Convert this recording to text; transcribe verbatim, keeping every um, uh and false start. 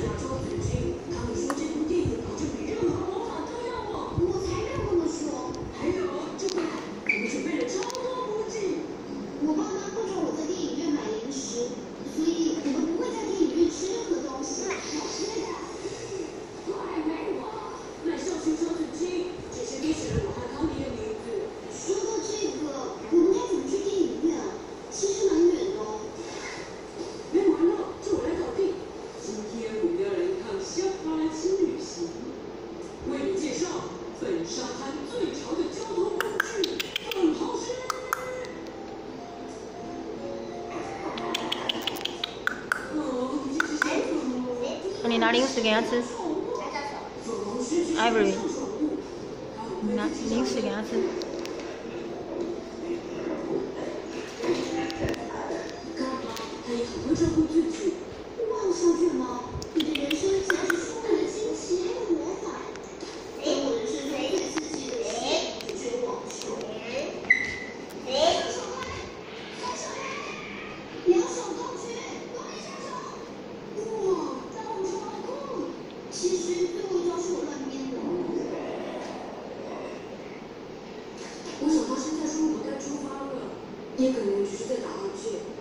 你拿零食给他吃 ，Irving， 你拿零食给他吃。 他也很会照顾自己。哇，小卷毛，你的人生简直充满了惊奇还有魔法。在我人生中最刺激的事，就只有网球。小开，开小开，两手高举，高力杀手。哇，打网球好酷！其实最后一招是我乱编的。我想到现在说我该出发了，也可能只是在打哈欠。